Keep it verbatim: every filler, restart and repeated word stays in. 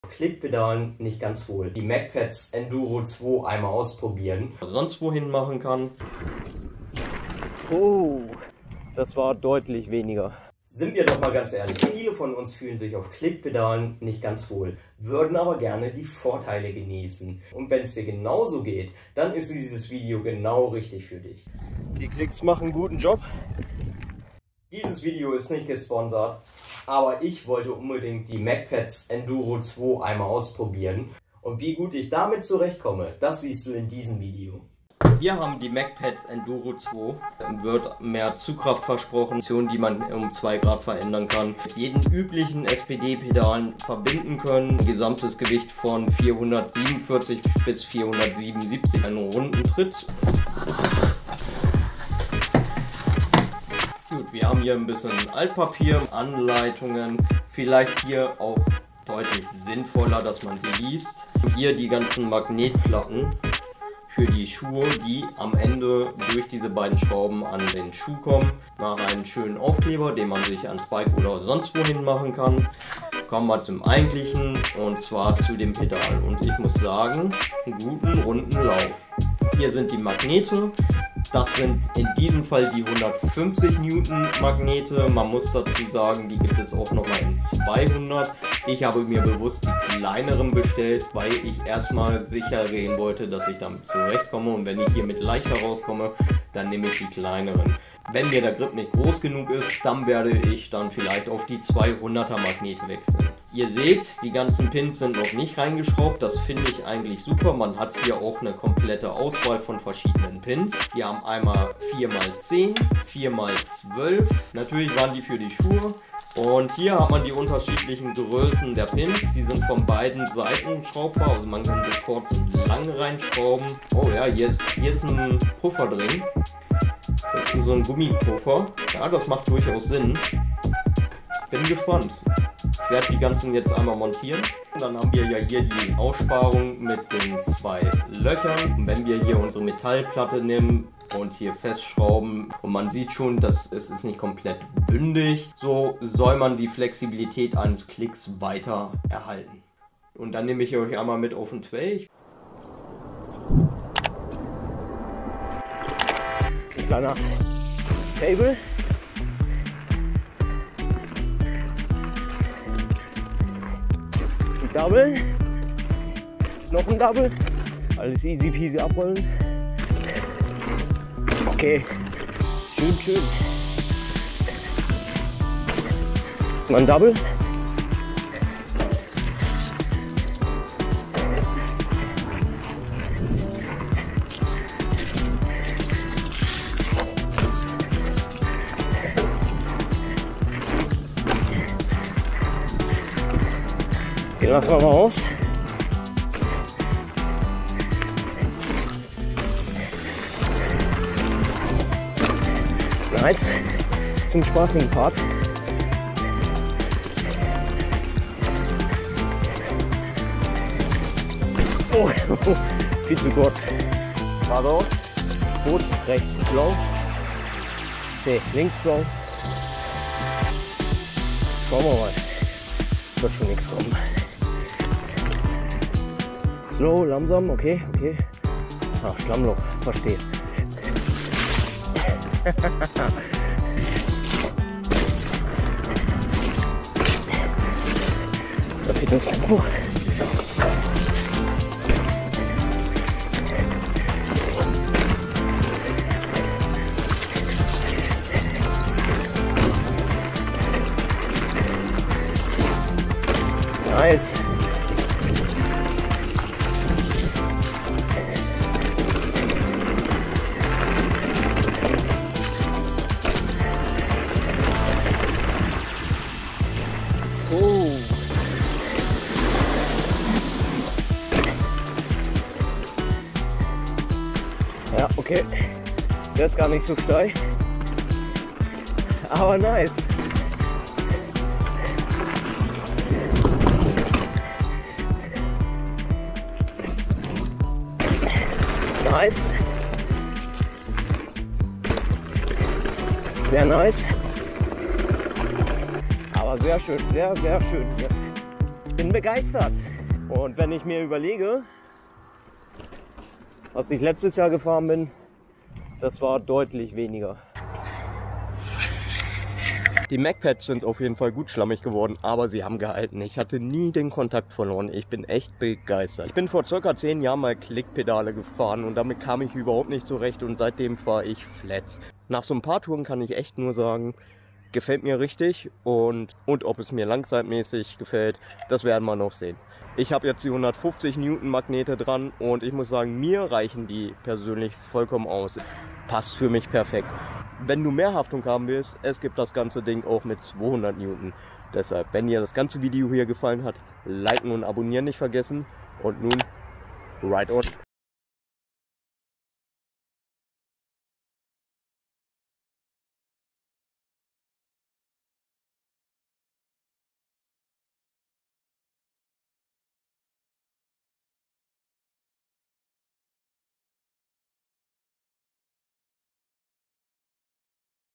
Klickpedalen nicht ganz wohl. Die MacPads Enduro zwei einmal ausprobieren. Sonst wohin machen kann. Oh, das war deutlich weniger. Sind wir doch mal ganz ehrlich, viele von uns fühlen sich auf Klickpedalen nicht ganz wohl, würden aber gerne die Vorteile genießen. Und wenn es dir genauso geht, dann ist dieses Video genau richtig für dich. Die Klicks machen einen guten Job. Dieses Video ist nicht gesponsert, aber ich wollte unbedingt die MacPads Enduro zwei einmal ausprobieren. Und wie gut ich damit zurechtkomme, das siehst du in diesem Video. Wir haben die MacPads Enduro zwei, wird mehr Zugkraft versprochen, die man um zwei Grad verändern kann. Mit jeden üblichen S P D-Pedalen verbinden können. Gesamtes Gewicht von vierhundertsiebenundvierzig bis vierhundertsiebenundsiebzig, einen runden Tritt. Gut, wir haben hier ein bisschen Altpapier, Anleitungen, vielleicht hier auch deutlich sinnvoller, dass man sie liest. Hier die ganzen Magnetplatten für die Schuhe, die am Ende durch diese beiden Schrauben an den Schuh kommen. Nach einem schönen Aufkleber, den man sich ans Bike oder sonst wohin machen kann. Kommen wir zum Eigentlichen, und zwar zu dem Pedal. Und ich muss sagen, einen guten runden Lauf. Hier sind die Magnete. Das sind in diesem Fall die hundertfünfzig Newton Magnete. Man muss dazu sagen, die gibt es auch nochmal in zweihundert. Ich habe mir bewusst die kleineren bestellt, weil ich erstmal sicher gehen wollte, dass ich damit zurechtkomme. Und wenn ich hier mit leichter rauskomme, dann nehme ich die kleineren. Wenn mir der Grip nicht groß genug ist, dann werde ich dann vielleicht auf die zweihunderter Magnete wechseln. Ihr seht, die ganzen Pins sind noch nicht reingeschraubt. Das finde ich eigentlich super. Man hat hier auch eine komplette Auswahl von verschiedenen Pins. Wir haben einmal vier mal zehn, vier mal zwölf. Natürlich waren die für die Schuhe. Und hier hat man die unterschiedlichen Größen der Pins. Die sind von beiden Seiten schraubbar. Also man kann sie kurz und lang reinschrauben. Oh ja, hier ist, hier ist ein Puffer drin. Das ist so ein Gummipuffer. Ja, das macht durchaus Sinn. Bin gespannt. Ich werde die ganzen jetzt einmal montieren. Dann haben wir ja hier die Aussparung mit den zwei Löchern. Und wenn wir hier unsere Metallplatte nehmen und hier festschrauben, und man sieht schon, dass es ist nicht komplett bündig, so soll man die Flexibilität eines Klicks weiter erhalten. Und dann nehme ich euch einmal mit auf den Trail. Kleiner Cable. Ein Double. Noch ein Double. Alles easy peasy abrollen. Okay. Schön, schön. Mal ein Double. Den lassen wir mal aus. Nice. Zum spaßigen Part. Oh, viel zu kurz. Warte auf. Rot, rechts blau. Okay, links blau. Schauen wir mal. Wird schon nichts kommen. Slow, langsam, okay, okay. Ach, Schlammloch, verstehe. Da fehlt uns Tempo. Nice. Oh. Ja, okay. Der ist gar nicht so steil. Aber nice. Nice. Sehr nice. Aber sehr schön, sehr, sehr schön hier. Ich bin begeistert. Und wenn ich mir überlege, was ich letztes Jahr gefahren bin, das war deutlich weniger. Die MacPads sind auf jeden Fall gut schlammig geworden, aber sie haben gehalten. Ich hatte nie den Kontakt verloren. Ich bin echt begeistert. Ich bin vor circa zehn Jahren mal Klickpedale gefahren und damit kam ich überhaupt nicht zurecht und seitdem fahre ich Flats. Nach so ein paar Touren kann ich echt nur sagen, gefällt mir richtig und, und ob es mir langzeitmäßig gefällt, das werden wir noch sehen. Ich habe jetzt die hundertfünfzig Newton Magnete dran und ich muss sagen, mir reichen die persönlich vollkommen aus. Passt für mich perfekt. Wenn du mehr Haftung haben willst, es gibt das ganze Ding auch mit zweihundert Newton. Deshalb, wenn dir das ganze Video hier gefallen hat, liken und abonnieren nicht vergessen. Und nun, ride on!